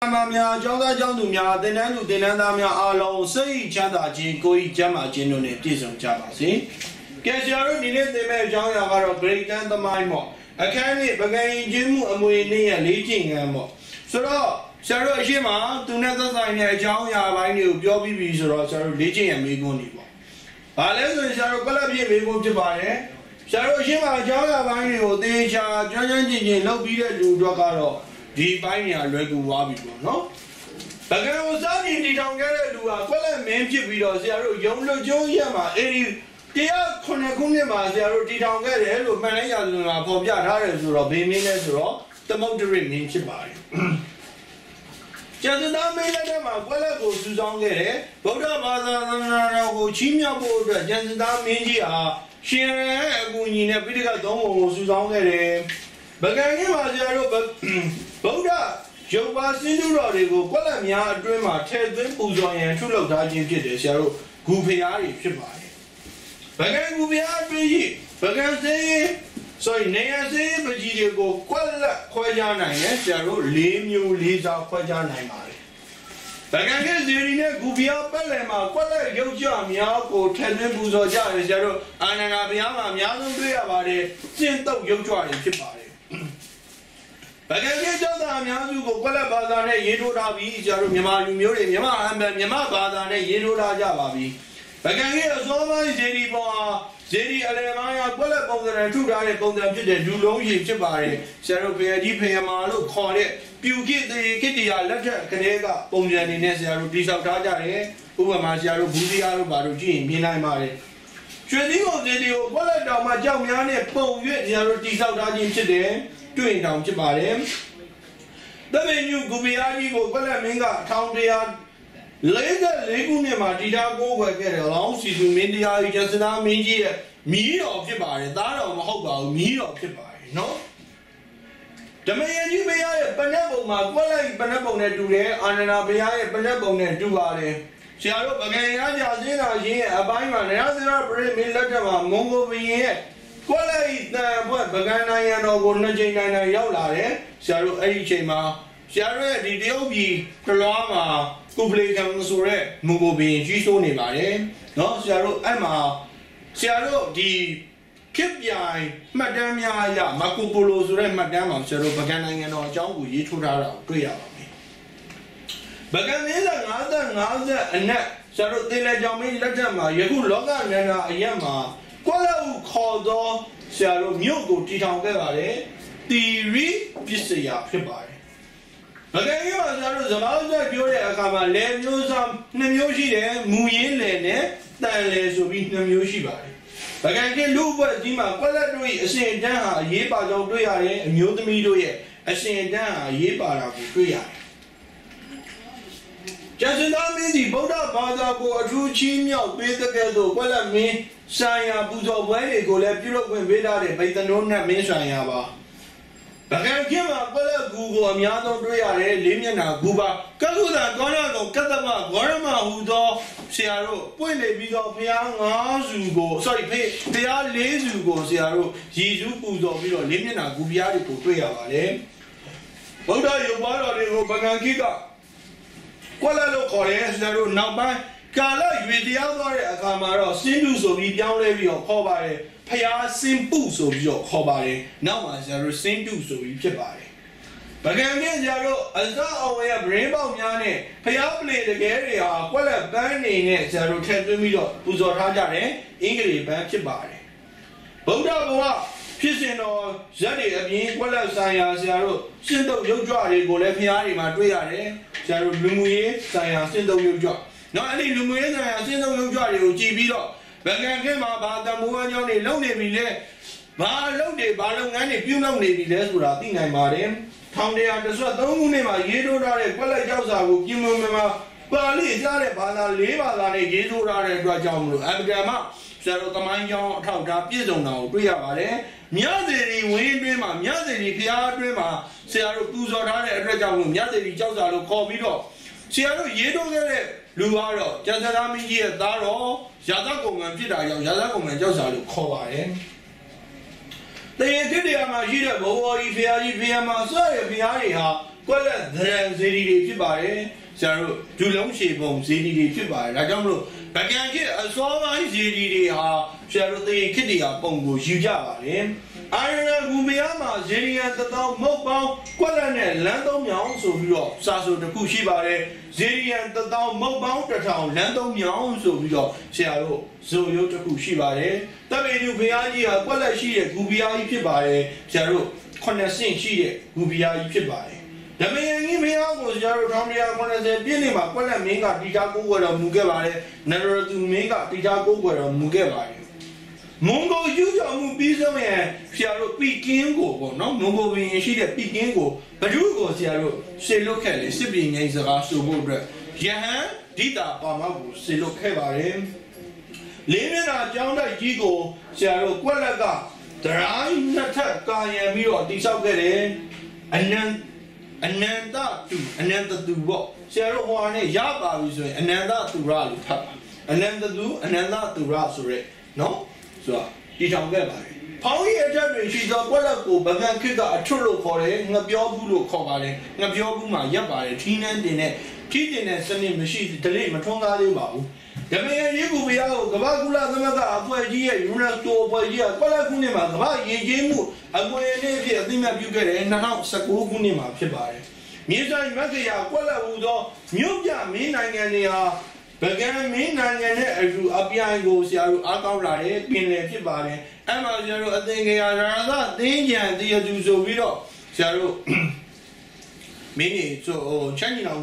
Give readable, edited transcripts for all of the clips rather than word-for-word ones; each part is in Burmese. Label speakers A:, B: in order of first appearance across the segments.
A: 妈妈教他讲读呀，等人读等人他们阿老谁讲大经，可以讲嘛经中的第上讲嘛是。感谢了你的对面讲呀，个great and the mind 嘛，看你不看你节目，没你也理解啊嘛。所以说，下周些嘛，都那个三年讲呀，完了表比比说，下周理解也没讲你吧。啊，那时候下周过来比没讲就罢了。下周些嘛讲呀，完了等一下正正经经老比的就做干了。ဒီပိုင်းညာလွယ်ကူသွားပြီပေါ့နော်။ပကံကိုစားနေတီထောင်ခဲ့တဲ့လူကကွက်လက်မင်းဖြစ်ပြီးတော့ဆရာတို့ရုံလွတ်ကျုံးရက်မှာအဲဒီ109ခုနှစ်မှာဆရာတို့တီထောင်ခဲ့တယ်လို့မှန်လဲရသူကပေါ်ပြထားတယ်ဆိုတော့ဘေးမင်းလဲဆိုတော့သမုဒ္ဒရိမင်းဖြစ်ပါတယ်။ကျန်တဲ့မင်းလက်ထက်မှာကွက်လက်ကိုစူဆောင်းခဲ့တယ်ဗုဒ္ဓဘာသာသံဃာတော်ကိုချီးမြှောက်ဖို့အတွက်ကျန်တဲ့မင်းကြီးဟာရှင်ရဲ့အကူအညီနဲ့ပိဋကတ်သုံးပုံကိုစူဆောင်းခဲ့တယ်။ပကံကြီးမှာဆရာတို့ဗုဒ္ဓရုပ်ပါစင်းတူတော်တွေကိုကွက်လက်များအတွင်းမှာထဲသွင်းပူဇော်ရန်ထုလုပ်ထားခြင်းဖြစ်တယ်ဆရာတို့ဂူဖျားတွေဖြစ်ပါတယ်။ဗကံဂူဖျားအတွင်းရှိဗကံစေးနေရစေးပကြီးတွေကိုကွက်လက်ခွဲခြားနိုင်တယ်ဆရာတို့၄မျိုး၄စားခွဲခြားနိုင်ပါတယ်။ဗကံရဲ့ဇီရီနဲ့ဂူဖျားပတ်လည်မှာကွက်လက်ရုပ်ကြများကိုထဲသွင်းပူဇော်ကြတယ်ဆရာတို့အာနန္ဒာဘုရားမှာအများဆုံးတွေ့ရပါတယ်ကျင့်တုတ်ရုပ်ကြတွေဖြစ်ပါတယ်။ဗကံကြီးကျောင်းသားအများစုကိုကွက်လက်ဘာသာနဲ့ရေးထိုးထားပြီးကျတော့မြန်မာလူမျိုးတွေမြန်မာဘာသာနဲ့ရေးထိုးထားကြပါပြီဗကံကြီးအစောပိုင်းဇေဒီပေါ်ဇေဒီအလယ်ပိုင်းကကွက်လက်ပုံစံထုထားတဲ့ပုံစံဖြစ်တဲ့ဒူလုံးကြီးဖြစ်ပါတယ်ဆရာတို့ဖေကြီးဖေမာလို့ခေါ်တဲ့ပြူကိတေကိတ္တရာလက်ထက်ကလေးကပုံစံနေနဲ့ဆရာတို့တိဆောက်ထားကြတယ်ဥပမာဆရာတို့ဘူးစီယာတို့ဘာလို့ကြည့်ရင်မြင်နိုင်ပါတယ်ရွှေသီးကိုဇေဒီကိုကွက်လက်တောင်မှကြောက်များနဲ့ပုံရွက်ဆရာတို့တိဆောက်ထားခြင်းဖြစ်တယ်တွေ့တောင်ဖြစ်ပါတယ်တမင်ညုဂူပီယာကြီးကိုကွက်လက်မင်းက1144ခုနှစ်မှာတီတာကိုးခွဲခဲ့တယ်လောင်းစီသူမင်းတရားကြီးကျစနာမင်းကြီးရဲ့မီးတော်ဖြစ်ပါတယ်သားတော်မဟုတ်ပါဘူးမီးတော်ဖြစ်ပါတယ်နော်ဓမ္မယကြီးဘုရားရဲ့ပဏ္ဍပုံမှာကွက်လက်ပဏ္ဍပုံနဲ့တူတယ်အာနန္ဒာဘုရားရဲ့ပဏ္ဍပုံနဲ့တူပါတယ်ဆရာတို့ပကံရကြစင်းတော်ရှင်ရဲ့အပိုင်းမှာနရစရပရိမင်းလက်ထက်မှာမွန်ဂိုဘီရဲ့ကွက်လက်တန်ဘွက်ပကံနိုင်ငံတော်ကိုနှစ်ချိန်တိုင်းရောက်လာတယ်ဆရာတို့အဲ့ဒီချိန်မှာဆရာတို့ရဲ့ဒီတရုတ်ပြည်ကလွားမှာကုပလေကံဆိုရဲမူကိုဘင်းကြီးစိုးနေပါတယ်နော်ဆရာတို့အဲ့မှာဆရာတို့ဒီခေပြိုင်မှတ်တမ်းများအရမာကိုပိုလိုဆိုတဲ့မှတ်တမ်းမှာဆရာတို့ပကံနိုင်ငံတော်အကြောင်းကိုရေးထိုးထားတာကိုတွေ့ရပါမယ်ပကံလေးက50အနက်ဆရာတို့သင်္လေကြောင်မင်းလက်ထက်မှာယခုလောကနိုင်ငံအရက်မှာကွက်လက်ကိုခေါ်သောဆရာတို့မြို့ကိုတည်ထောင်ခဲ့ပါတယ်တီရီပစ္စယဖြစ်ပါတယ်ဗကံကြီးမှာဆရာတို့ဇဘာဥစ္စာပြောတဲ့အခါမှာလယ်မျိုးစား2မျိုးရှိတယ်မူရင်းလယ်နဲ့တန်လယ်ဆိုပြီး2မျိုးရှိပါတယ်ဗကံကြီးလူ့ဘက်ကြီးမှာကွက်လက်တို့၏အစဉ်အတန်းဟာအရေးပါကြောင်းတွေ့ရတယ်အမျိုးသမီးတို့ရဲ့အစဉ်အတန်းဟာအရေးပါတာကိုတွေ့ရတယ်ကျန်တဲ့မင်းဒီဗုဒ္ဓဘာသာကိုအထူးချီးမြှောက်ပေးတဲ့ကဲ့သို့ကွက်လက်မင်းဆိုင်ရာပူဇော်ပွဲတွေကိုလည်းပြုလုပ်ခွင့်ပေးထားတဲ့ဗိတ္တနိုးနဲ့မင်းဆိုင်ရာပါဗကံကြီးမှာကွက်လက်ဂူကိုအများဆုံးတွေ့ရတယ်လေးမျက်နှာဂူပါကသုဒ္ဓကောဏကောင်ကတ္တမဂေါရမဟူသောဆရာတို့ပွင့်လေပြီးတော့ဘုရား5စုကိုဘုရား4စုကိုဆရာတို့ရည်စူးပူဇော်ပြီးတော့လေးမျက်နှာဂူပြားတွေကိုတွေ့ရပါတယ်ဗုဒ္ဓရုပ်ပွားတော်တွေကိုဗကံကြီးကကွက်လက်လို့ခေါ်တယ်ဆရာတို့နောက်ပိုင်းကာလရွေတရားသွားတဲ့အခါမှာတော့စင်းတုဆိုပြီးပြောင်းလဲပြီးတော့ခေါ်ပါတယ်ဖျားစင်းပုဆိုပြီးတော့ခေါ်ပါတယ်နောက်မှာဆရာတို့စင်းတုဆိုပြီးဖြစ်ပါတယ်ဗကံကြီးဆရာတို့အစအောင်ရဲ့ဗရင်းပေါက်များနဲ့ဖျားပလေတကယ်တွေဟာကွက်လက်ပန်းနေနဲ့ဆရာတို့ထည့်သွင်းပြီးတော့ပူဇော်ထားကြတယ်အင်္ဂလိပ်ပန်းဖြစ်ပါတယ်ဗုဒ္ဓဘုရားဖြစ်စဉ်တော်ဇက်တွေအပြင်ကွက်လက်ဆိုင်ရာဆရာတို့စင့်တုပ်ရုပ်ကြွတွေကိုလည်းဖျားတွေမှာတွေ့ရတယ်ဆရာတို့လူမှုရေးဆိုင်ရာစင့်တုပ်ရုပ်ကြွနော်အဲ့ဒီလူမျိုးရေးဆိုင်ရာအစဉ်ဆုံးရုပ်ကြွတွေကိုကြည်ပြီးတော့ဗကံခင်းမှာဘာတမိုးဝမ်းကြောင်းတွေလုံနေပြီလဲဘာလုပ်တွေဘာလုပ်ငန်းတွေပြုလုပ်နေပြီလဲဆိုတာသိနိုင်ပါတယ်1113ခုနှစ်မှာရေးထိုးထားတဲ့ကွက်လက်ကြောက်စာကိုပြင်မမှာပါဠိကြားတဲ့ဘာသာ၄ဘာသာနဲ့ရေးထိုးထားတဲ့အတွက်ကြောင့်မလို့အဗ္ဗဓမ္မဆရာတို့သမိုင်းကြောင်းအထောက်အထားပြည့်စုံတာကိုတွေ့ရပါတယ်မြတ်စေတီဝင်းအတွင်းမှာမြတ်စေတီဘုရားအတွင်းမှာဆရာတို့ပူဇော်ထားတဲ့အတွက်ကြောင့်မြတ်စေတီကြောက်စာလို့ခေါ်ပြီးတော့ဆရာတို့ရေးထိုးခဲ့တဲ့လူကတော့ကျန်စရာမင်းကြီးရဲ့သားတော်ရာဇကုံငံဖြစ်တာကြောင့်ရာဇကုံငံကြောက်စာလို့ခေါ်ပါတယ်တရေတိတရားမှာရှိတဲ့ဘဝကြီးဖရာကြီးဖရာမဆွဲရဖရာတွေဟာ quite a grand cityဖြစ်ပါတယ်ဆရာတို့ဒူလုံးရှည်ပုံဇီဒီတွေဖြစ်ပါတယ်ဒါကြောင့်မလို့ဗကံခေတ်အစောပိုင်းဇီဒီတွေဟာဆရာတို့တေခေတ်တွေကပုံကိုယူကြပါတယ်အာရဏဂူမယားမှာဇီဒီယန်တသောမုတ်ပေါင်းကွက်လက်နဲ့လမ်းသုံးမြောင်ဆိုပြီးတော့စာဆိုတစ်ခုရှိပါတယ်ဇီဒီယန်တသောမုတ်ပေါင်းတစ်ထောင်လမ်းသုံးမြောင်ဆိုပြီးတော့ဆရာတို့ဇိုရုပ်တစ်ခုရှိပါတယ်တပည့်လူဘုရားကြီးဟာကွက်လက်ရှိတဲ့ဂူဘုရားကြီးဖြစ်ပါတယ်ဆရာတို့9ဆင့်ရှိတဲ့ဂူဘုရားကြီးဖြစ်ပါတယ်ဓမ္မယံကြီးဘုရားကိုဆရာတို့1190ပြည့်နှစ်မှာကွက်လက်မင်းကတိထားကိုးကွယ်တော်မူခဲ့ပါတယ်နရသူမင်းကတိထားကိုးကွယ်တော်မူခဲ့ပါတယ်မွန်ဂိုယူကြောင့်ပြီးဆုံးရင်ဆရာတို့ပီကင်းကိုပေါ့နော်မွန်ဂိုဘင်းရှိတဲ့ပီကင်းကိုဘဒုကိုဆရာတို့ဆေလွတ်ခဲ့လေစစ်ပြည်ငိမ့်စကားဆိုဖို့အတွက်ယဟန်ဒိတာပါမကိုဆေလွတ်ခဲ့ပါတယ်လေးမျက်နှာကျောင်းတိုက်ကြီးကိုဆရာတို့ကွက်လက်ကဒရိုင်းနှစ်ထပ်ကာရံပြီးတော့တိဆောက်ခဲ့တယ်အနန္တတူပေါ့ဆရာတို့ဟောနဲ့ရပါပြီဆိုရင်အနန္တတူရလို့ဖတ်ပါအနန္တတူရဆိုရဲနော်ဆိုတာဒီထောင်ခဲ့ပါတယ်ဖောင်းရတဲ့တွေရှိသောကွက်လက်ကိုဗကံခေတ်ကအထွတ်လို့ခေါ်တယ်ငပြောဘူးလို့ခေါ်ပါတယ်ငပြောဘူးမှာရပ်ပါတယ်ထီးနှန်းတင်တဲ့စနစ်မရှိဒလိမထွန်းကားသေးပါဘူးဓမ္မယံရေးကူဘုရားကိုကမ္ဘာကုလသမဂ္ဂအဖွဲ့ကြီးရဲ့ယူနက်စကိုအဖွဲ့ကြီးကကွက်လက်ခုနှစ်မှာကမ္ဘာယဉ်ကျေးမှုအဖွဲ့အစည်းအဖြစ်အသိအမှတ်ပြုခဲ့တယ်2019ခုနှစ်မှာဖြစ်ပါတယ်မြေဆိုင်မက္ကရာကွက်လက်ဟူသောမြို့ပြမင်းနိုင်ငံတွေဟာဗကံမင်းနိုင်ငံနဲ့အတူအပြိုင်ကိုဆရာတို့အားကောင်းလာတယ်ပြင်လည်ဖြစ်ပါတယ်အဲ့မှာဆရာတို့အသင်္ကေယရာသသင်းကြံတရားသူဆိုပြီးတော့ဆရာတို့မင်းကြီးဆိုချမ်းညီနောင်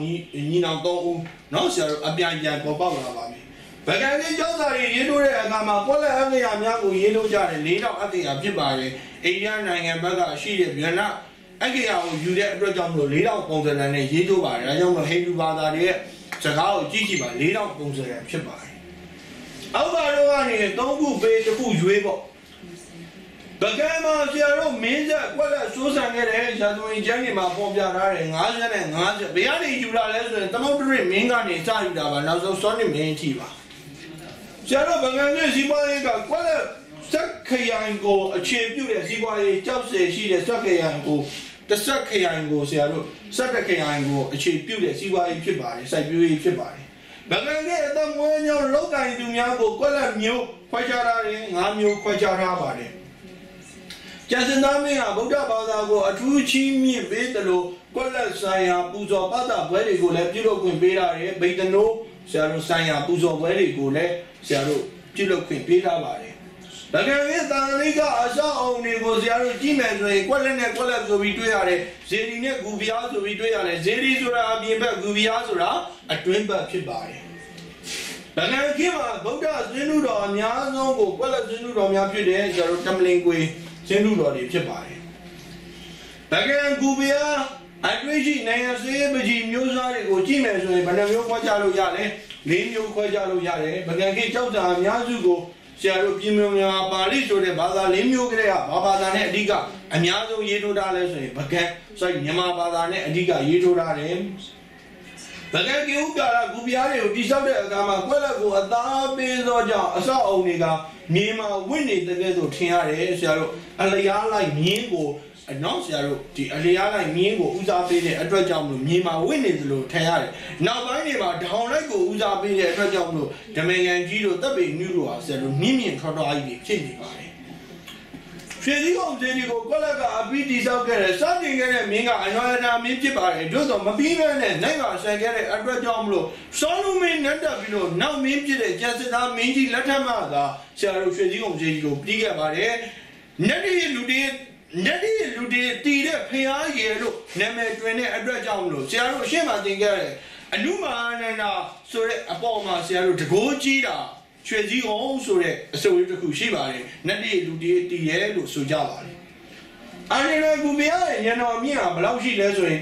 A: 3ဦးเนาะဆရာတို့အပြိုင်ပေါ်ပေါက်လာပါပြီဗကံကြီးကျောင်းသားတွေရေးထိုးတဲ့အခါမှာကွက်လက်အက္ခရာများကိုရေးထိုးကြတယ်၄တောင်အက္ခရာဖြစ်ပါတယ်အိန္ဒိယနိုင်ငံဘက်ကရှိတဲ့ဗီယက်နမ်အက္ခရာကိုယူတဲ့အတွက်ကြောင့်မလို့၄တောင်ပုံစံနဲ့ရေးထိုးပါတယ်ဒါကြောင့်မလို့ဟိန္ဒူဘာသာတွေရဲ့စကားကိုကြည့်ကြည့်ပါ၄တောင်ပုံစံဖြစ်ပါတယ်အောက်ကတော့ကနေ3ခုပေးတစ်ခုရွေးပေါ့ဗကံမှာဆရာတို့မင်းဆက်ကွက်လက်စိုးစံခဲ့တဲ့ဇာတုဝင်ကျမ်းကြီးမှာပေါ်ပြထားတယ်50နဲ့50ဘယ်ကနေယူလာလဲဆိုရင်သမုဒ္ဒရမင်းကနေစယူတာပါနောက်ဆုံးစောနစ်မင်းအထိပါဆရာတို့ဗကံရဲ့စီးပွားရေးကကွက်လက်စက်ခရိုင်ကိုအခြေပြုတဲ့စီးပွားရေးကြောက်စဲရှိတဲ့စက်ခရိုင်ကိုတဆက်ခရိုင်ကိုဆရာတို့စက်တခရိုင်ကိုအခြေပြုတဲ့စီးပွားရေးဖြစ်ပါတယ်စိုက်ပျိုးရေးဖြစ်ပါတယ်ဗကံရဲ့အသက်မွေးညောင်းလောက်ကင်သူများကိုကွက်လက်မျိုးခွဲခြားထားတယ်5မျိုးခွဲခြားထားပါတယ်ကျန်စင်သားမင်းကဗုဒ္ဓဘာသာကိုအထူးချီးမြှင့်ပေးတယ်လို့ကွက်လက်ဆိုင်ရာပူဇော်ပသပွဲတွေကိုလည်းပြုလုပ်ခွင့်ပေးရတယ်ဗိဒနိုးဆရာတို့ဆိုင်ရာပူဇော်ပွဲတွေကိုလည်းဆရာတို့ပြုလုပ်ခွင့်ပေးထားပါတယ်ဗကံရဲ့တာလိကအစအုံတွေကိုဆရာတို့ကြည့်မယ်ဆိုရင်ကွက်လက်နဲ့ကွက်လက်ဆိုပြီးတွေ့ရတယ်ဇေဒီနဲ့ဂူဘီယာဆိုပြီးတွေ့ရတယ်ဇေဒီဆိုတာအပြင်ဘက်ဂူဘီယာဆိုတာအတွင်းဘက်ဖြစ်ပါတယ်ဗကံခေတ်မှာဗုဒ္ဓဇင်းလူတော်အများဆုံးကိုကွက်လက်ဇင်းလူတော်များဖြစ်တယ်ဆရာတို့တမလင်ကွေဇင်းလူတော်တွေဖြစ်ပါတယ်ဗကံဂူဘီယာအတွေ့ရှိနိုင်ငံစေးပကြီးမျိုးစားတွေကိုကြည့်မယ်ဆိုရင်ဘယ်နှမျိုးခွဲခြားလို့ရလဲ၄မျိုးခွဲခြားလို့ရတယ်ဗကံခေတ်ကြောက်တာအများစုကိုဆရာတို့ပြည်မြန်မာပါဠိဆိုတဲ့ဘာသာ၄မျိုးကလေးကဘာသာနဲ့အဓိကအများဆုံးရေးထိုးထားလဲဆိုရင်ဗကံဆိုမြန်မာဘာသာနဲ့အဓိကရေးထိုးထားတယ်ဗကံကိဥကာရဂူပြားတွေကိုတိဆောက်တဲ့အခါမှာကွက်လက်ကိုအသားပေးသောကြောင့်အဆောက်အုံတွေကမြေမှာဝင့်နေတဲ့ကဲဆိုထင်ရတယ်ဆရာတို့အလျားလိုက်မြင်းကိုနော်ဆရာတို့ဒီအလျားလိုက်မြင်းကိုဦးစားပေးတဲ့အတွက်ကြောင့်မလို့မြေမှာဝင့်နေသလိုထင်ရတယ်နောက်ပိုင်းတွေမှာဒေါင်လိုက်ကိုဦးစားပေးတဲ့အတွက်ကြောင့်မလို့ဓမယံကြီးတို့တပ်ပေနုတို့ဟာဆရာတို့မြင့်မြင့်ထော်တော်ကြီးဖြစ်နေပါတယ်ရွှေစည်းကုန်းသေးတွေကိုကွက်လက်ကအပြီးတိဆောက်ခဲ့တဲ့စတင်ခဲ့တဲ့မင်းကအနောယတာမင်းဖြစ်ပါတယ်တို့တော့မပြီးပဲနဲ့နိုင်ပါဆန်ခဲ့တဲ့အတွက်ကြောင့်မလို့စောလူမင်းနဲ့တက်ပြီးတော့နောက်မင်းဖြစ်တဲ့ကျန်စစ်သားမင်းကြီးလက်ထက်မှသာဆရာတို့ရွှေစည်းကုန်းသေးကြီးကိုပြီးခဲ့ပါတယ်ညနေလူတွေတီးတဲ့ဖျားရည်လို့နာမည်တွင်တဲ့အတွက်ကြောင့်မလို့ဆရာတို့အရှင်းမှသင်ခဲ့တဲ့အနုမာနန္ဒာဆိုတဲ့အပေါ်မှာဆရာတို့တကိုးကြီးတာရွှေစည်းကုန်းဆိုတဲ့အစိုးရတစ်ခုရှိပါတယ်နတ်ပြည်လူတွေတီးရဲလို့ဆိုကြပါတယ်အာရဏဂူဘုရားရဲ့ဉာဏ်တော်မြင့်ဟာဘယ်လောက်ရှိလဲဆိုရင်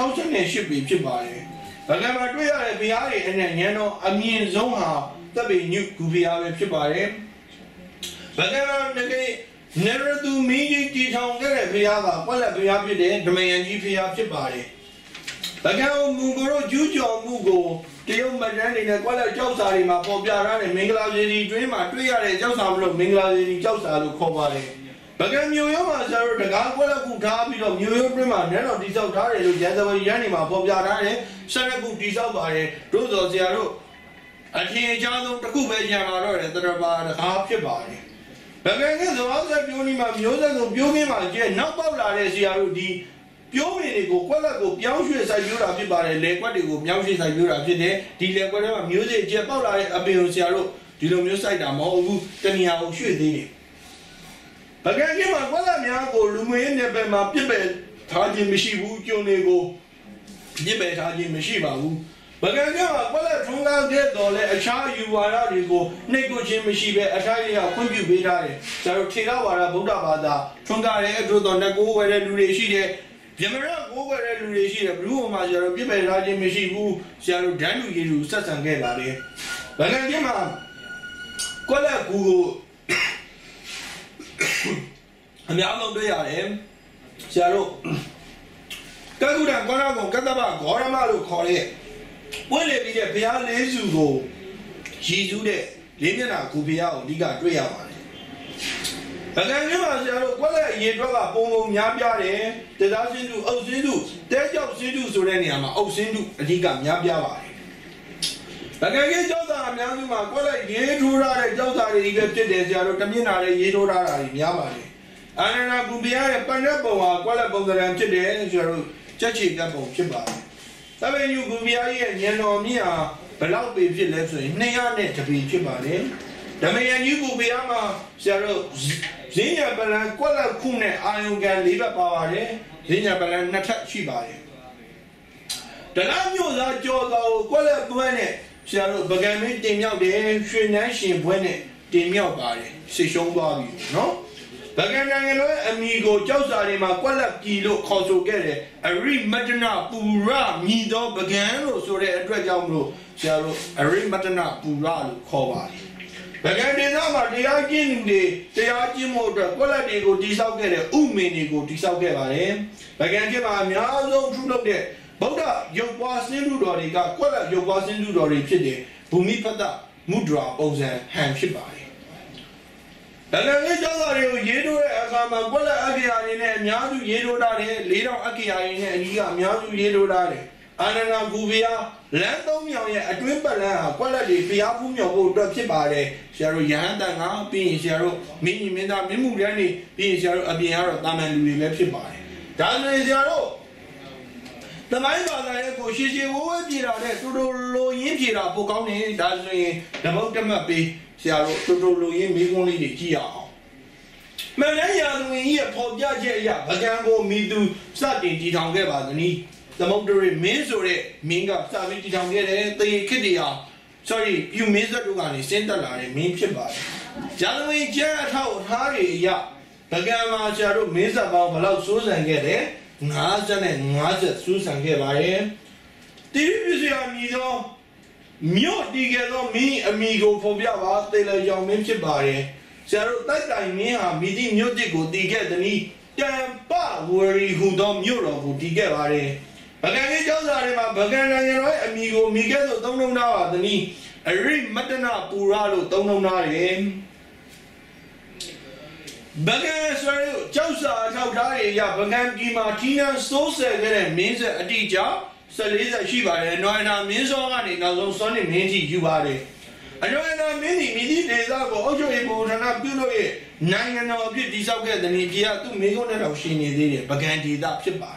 A: 168ပေဖြစ်ပါတယ်ဗကံမှာတွေ့ရတဲ့ဘုရားတွေအနက်ဉာဏ်တော်အမြင့်ဆုံးဟာတပ်ပေညုဂူဘုရားပဲဖြစ်ပါတယ်ဗကံမှာငရသူမင်းကြီးတီထောင်ခဲ့တဲ့ဘုရားကကွက်လက်ဘုရားဖြစ်တဲ့ဓမယံကြီးဘုရားဖြစ်ပါတယ်ဗကံမူကိုကျူးကျော်မှုကိုတရုတ်မတန်းနေနဲ့ကွက်လက်ကြောက်စာတွေမှာပေါ်ပြထားတဲ့မင်္ဂလာစေတီတွင်းမှာတွေ့ရတဲ့ကြောက်စာမလို့မင်္ဂလာစေတီကြောက်စာလို့ခေါ်ပါတယ် Bagan Muyama, the Gangwala Kutabi of New York Prima, Nano Disavare, Jazava Yanima, Pobiare, Sanaku Disavare, Rosa Zero. I think Jano Takuba Yamara, that are about half your body. Bagan is the other Bunima, Musa, Bumima, not Paula, Ziarudi. Piomini go, Qualago, Piaushu, Sayura, Pibare, Lequadigo, Piaushi, Sayura, Pide, Dilequada, music, Japola, Abiosiaro, Dilomusai, Damo, Tania, Shudi. Again, give my Qualamiago, Lumen, Nebema, Pibet, Taji Mishibu, Jonego, Dibet, Taji Mishiba. But I got what Tunga get dole, a child you are go, Nego Jim Mishibe, a child, Kumbubida, Sarotira, Budabada, Tunga, Edro, Nago, where they Jamara over a relation of blue Major, Biba Raji Mishibu, Shall Danu Yiru, such and get at it. But I give up. Kola Guru. And the other day I am. Shalo. Kaguda, Gonago, Kataba, Goramalu, call it. When they be a Pia Lezugo, she do that. Limina, Kupia, Diga, Drea. But I never what I drop Pomo Yabia, the dozen do Ozindu, their job Sindu Suraniama, Ozindu, and he got Yabia. But I get Jota Yamima, what I did to ride Jota, he got to the Zero Camina, Yidora, Yamari. And I could be a pineapple, what about the Ranchide, Zero, Chachi Gabo, Chiba. Seven you could be a Yanomia, but I'll be Phillips, Nayane to be Chibane. The man you could be Ama, Zero. Zinya Balan, Kuala Kune, Ayunga, Liva Power, Zinya Balan, Natak Shibari. The Lamu that Jodo, Kuala Buene, Shall Bagami, Dimia, the Shinashi Buene, Dimia Bari, Sishon Bobby, no? Bagana, amigo, Josarima, Kuala Kilo, Koso Gere, a re Matana, Pura, Mido, Bagano, so they address Yamro, Shall a re Matana, Pura, Kobari. But I did not they are getting they are Jimoda, quality go disauger, Umini go disauger, but I give a Miazo true of there. Boda, your was in Rudori, got quella, your was in Rudori, Pide, Bumipata, Mudra, Ozan, Hamshibari. But I let all Yedo, Akama, Bola Agian, Miazu Yedo, later Akian, and Miazu Yedo. Anana Guvia, Landom, a Twimbala, quality, Piapum, drop Chipare, Sharu Yanda, being Sharu, Mini Mina, Mimuriani, being Sharu Abiara, Daman, we left Chipare. Dana is Yaro. The mind of the Echo, she will be out to low Yipira, Poconi, Dazzy, the Motamapi, Sharu, to low Yim, only the Gia. Manaya, we hear Pop Yaja, but can go me do something, Titanga, the knee. The motor means or Minga, Savage down there, the Kidia. Sorry, you missed the Dugani, Center Line, mean Chiba. Janaway Jet, how Harry, ya. The Gamma Shadow means about Malau Susan get it. Nazan and Nazat Susan get by him. Did you see on Nido? Mute together, me, amigo, for Biava, Taylor Young Minchibari. Shadow that I mean, meeting music would get the knee. Damn, pa, worry who don't Europe would get by. But I tell that Bagana, amigo, Miguel, don't know now, the knee. A ring Matana, Purado, don't know now, him. Bagana, sorry, Josa, Taudari, Bagam, Martina, so said, means a teacher, so Lisa Shiba, and no, I means on it, now so sunny means you are it. I know I many days ago, also able to not do it. 9 and all beauty so get the Nidia to make on the Roshini, Baganti, that Shibai.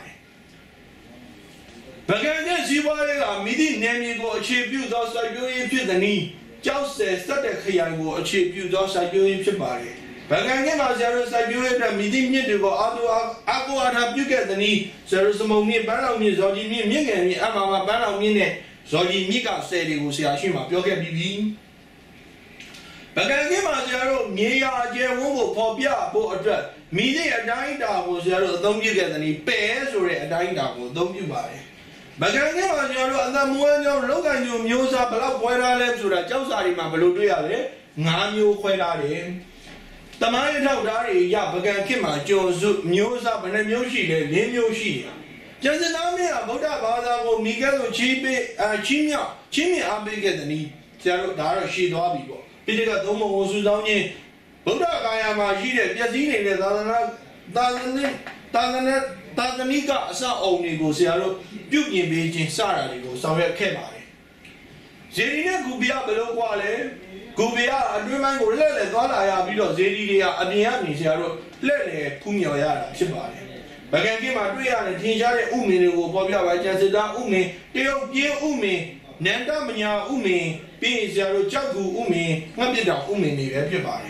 A: Bagana, she was a meeting, naming go achieve you, thus I do it the knee. Just says that the Kian will achieve you, thus I do it Shibai. Bagana, there is a beauty that meeting me to go out to Ako and have you get the knee. There is a moment, Banner me, Zodi me, Ming, Amama Banner minute. Zodi Mika said he was Yashima, Yoga Bibi. But I give a zero, Mia, Jehu, Popia, for a dress. Me, a dying dog was zero, don't you get any bears or a dying dog, don't you buy? But I give a zero, and the more look at you, Musa, but what I left to the Josari Mabaludia, Namu Quedari. The mind of Dari, Yabagan Kima, Josu, Musa, and a Mushi, Limushi. Just an army about that, Miguel, Chimia, Chimia, I'm bigger than he. Zero, Dara, she, Dobby. Pitica Domo was down in Buddha Kayama Jide, Yazini, Tanzania, Sa Omni Gosiaro, Yuki Beijing, Sara, Samuel Kemari. Zerina Gubia below Wale, Gubia, and Ruman will let it all I have below Zedia, Adiani, Zero, Lele, Pumioya, Chibari. Bagan give my 300 Tinjari Umi, Bobia, Jazida Umi, Deo Umi, Nanda Mania Umi, P. Zero Jagu Umi, Nabida Umi, everybody.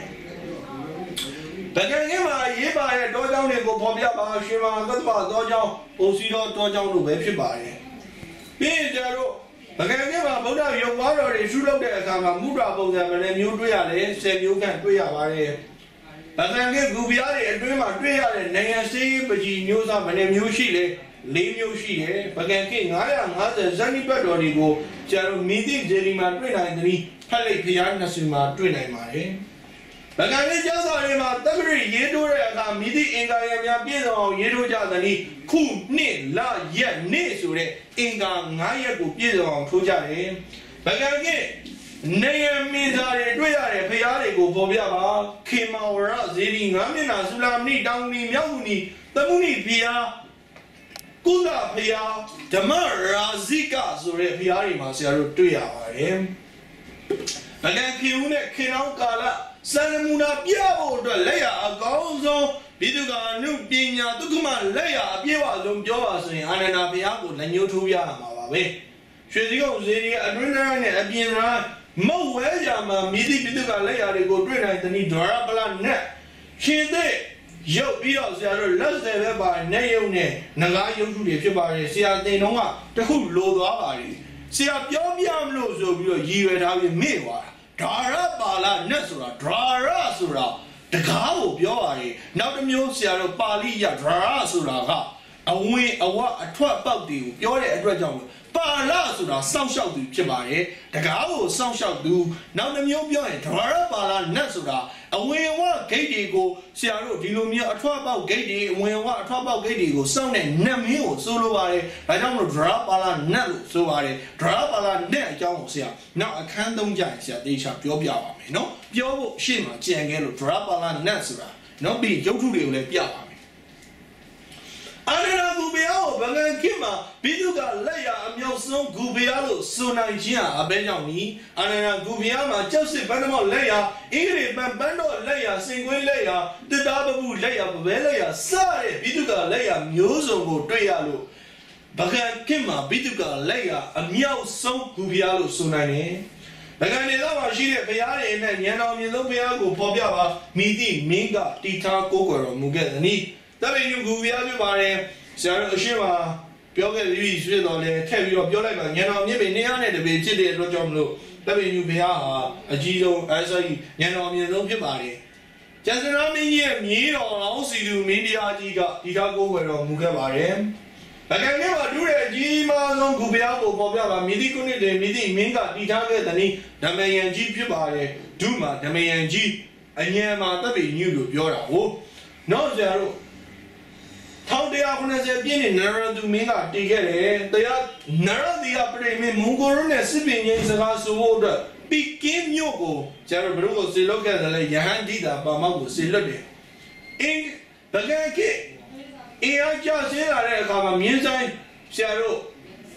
A: Bagan give my Yeba, Dojan, Bobia, Shima, Gotba, Dojan, Osido, Dojan, everybody. P. Zero. Bagan give my Buddha, your water, they should look at Kama, Muda, Boga, and you really said you can't do it. Bagan give Gubiari, and Dream of Drea, and Nancy, but she knew some name you she, leave you she, Bagan King, I am other Zanny Pedorigo, Jaro Midi, Jerry Madrid, and the Pele Piana Sima, Twinamare. Bagan just on him at every Yedu, Midi, Inga, Piano, Yedu Jadani, Ku, Ni, La, Yet, Nisure, Inga, Naya, Piano, Pujare. Bagan Name means I read Piarigo, Bobiaba, came our Zini, Amina, Sulami, Downy, Yamuni, the Muni Pia, Kuda Pia, Tamara, Zika, Sure Piarima, Sarutuya, Again, Kiune, Kinaukala, Sanamuna, Piavo, the Leia, a Gonzo, Biduga, New Pina, Tukuma, Leia, Piava, Lumjoas, and Anapiago, and Yutuya, Mawabe. She goes, Adrenaline, Abina. Mo Wayama, Midi Biduga Laya, go drink and need Dorabala net. She did. Yo, Bios are less than by Nayone, Nagayo to the Shibari, Sia de Noa, the whole load of Ari. Sia Yomiam Lose of your year at Avi Mewa, Darabala Nesura, Drarasura, the cow of Yori, now the Musia of Palia, Drarasura, a wing a what a 12 about you, Yori at Rajan. Palasura, some shall do Chibari, the cow, some shall do, now the Mubio, Tarabala, Nasura, and when what Katie go, Siaro, Dilumia, a 12 about Katie, when what 12 about Katie go, sounding Namio, Suluari, I don't know, Drapala, Nalu, Suari, Drapala, Ne, Jamosia. Now I can't don't judge that they shall Piobiama, no? Pio, Shima, Chiangelo, Drapala, Nasura, no be Yotu, let Piama. Anana Gubiao, Bagan Kima, Biduga, Leia, Amioson, Gubialo, Sunajia, Abenami, Anana Gubiama, Joseph Banamo Leia, Ingrid Bambando Leia, Single Leia, the Dababu Leia, Belea, Sare, Biduga Leia, Muso, Trialo, Bagan Kima, Biduga Leia, Amioson, Gubialo, Sunane. Baganella, she Payari, and Yana Milopiago, Pobiaba, Midi, Minga, Tita, Kokoro, Mugani. That you go via Bare, Sarah Shiva, Pioga, Luis, tell you of your life, and Yana, maybe Nian, the Betis, Rojamlo, that you be a Gido, as I, Yana, you know, Pibari. Just an army, me or also do media, Itago, where Mugabare. I can never do a Gima, no Gubiabo, Bobia, Midicuni, the Midi, Minga, Itaga, the Mayan G. Pibari, Duma, the Mayan G, and Yama, the new Yora. No, zero. How they are going to be in Nara to Mina, they are Nara the operating Mungur and sipping in the last water. Begin Yoko, Jarabro, say, look at the Yahandida, Bamago, say, look at in the Gaki. I just said, I have a music, Sharo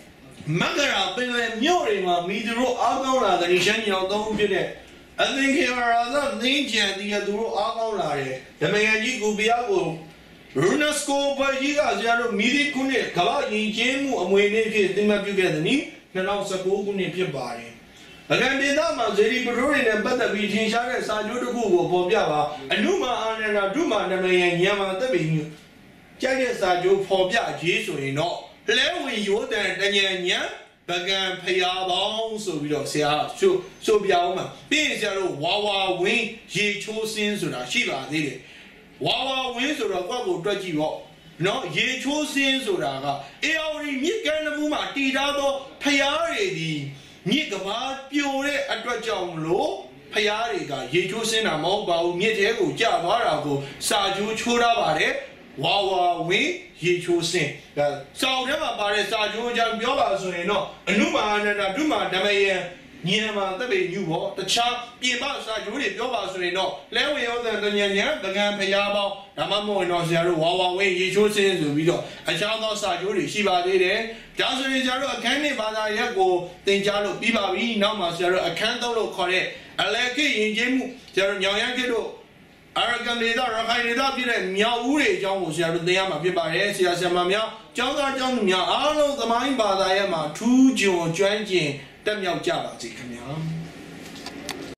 A: Magara, Bella, Murima, Midro, Algola, the Nishanian, don't be there. I think here are other ninja, the Aduro Algola, the Mayanji Gubiago. Runasco Pajiga, Zero, Midi Kune, Kala, Jemu, and when it is Dima together, and also Kune Pibari. Again, the Dama, Zeri Perurin, and Bata Beach, Shara, Sajudu, Pobiava, and Numa, and Aduma, and Mayan Yama, the Binu. Jagged Saju, Pobia, Jesu, you know. Lewi, you then, Yan, Bagan Payaba, so we don't say, so be our being Zero, Wawa, Wing, Ye Chosin, Suna, Shiva, did it. Wawa wins or a bubble dredgy walk. No, ye chosen Soraga. Eori, Nikan Muma, Tidado, Payari, Nikaba, Pure, a dredjam low, Payariga, ye chosen a mobile, Nietego, Javarago, Saju Churabare, Wawa win, ye chosen. So never by Saju Jambiola, so you know, a Numa and a Duma, Damayan. Niema the baby you walk, the chap, be about Sajuri, Yobas, no, Lewy other than Yan, the Gan Payabo, Namamo, no Zero, Wawa, you should say the video. A child of Sajuri, Shiba Dede, Johnson is Zero, a candy bada yago, then Jalo, Biba, Nama Zero, a candle correct, a leki in Jim, Zero Yankido. Aragon leader, a high leader, Meow Uri, John was Zero, the Yama, Biba, Siasamamia, John Mia, all of the mind bada Yama, 2 June, 20. တက်မြောက်ကြပါစေခင်ဗျာ